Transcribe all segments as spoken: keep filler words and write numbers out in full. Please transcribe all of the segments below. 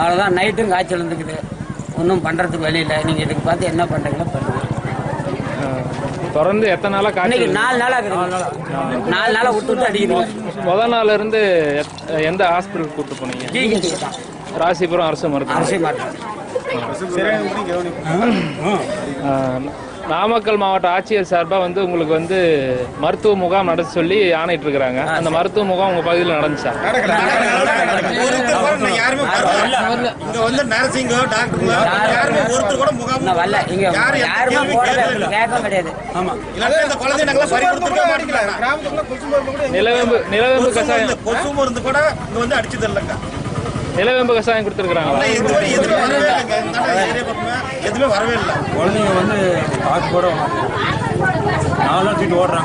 அவ்வளோதான். நைட்டும் காய்ச்சல் இருந்துக்குது, ஒன்றும் பண்ணுறதுக்கு வழி இல்லை. நீங்கள் இதுக்கு பார்த்து என்ன பண்ணுறீங்களோ பண்ணுங்க. தொடர்ந்து எத்தனை நாளாக காய்ச்சல்? நாலு நாளாக நாலு நாளாக விட்டு விட்டு அடிக்குது. முதல் நாள் இருந்து எந்த ஹாஸ்பிட்டல் கூப்பிட்டு போனீங்க? ராசிபுரம் அரசு மருத்துவம். அரசு மருத்துவம். நாமக்கல் மாவட்ட ஆட்சியர் சார்பாக வந்து உங்களுக்கு வந்து மருத்துவ முகாம் நடத்த சொல்லி ஆணையிட்டு இருக்கிறாங்க. அந்த மருத்துவ முகாம் உங்க பகுதியில் நடந்துச்சா? நிலவேம்பு நிலவேம்பு கசாயம் நிலவேம்பு கசாயம் கொடுத்துருக்குறாங்க. எதுவுமே வரவே இல்லை. குழந்தைங்க வந்து காசு கூட நாலு நாள் சீட்டு ஓடுறாங்க.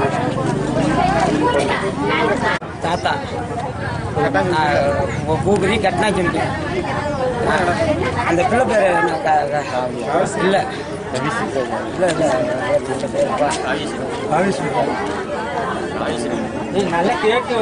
தாத்தா பூபதி கட்டினா சொல்லிட்டு அந்த பிள்ளை பேர் இல்லை இல்லை இல்லை நல்லா கேட்க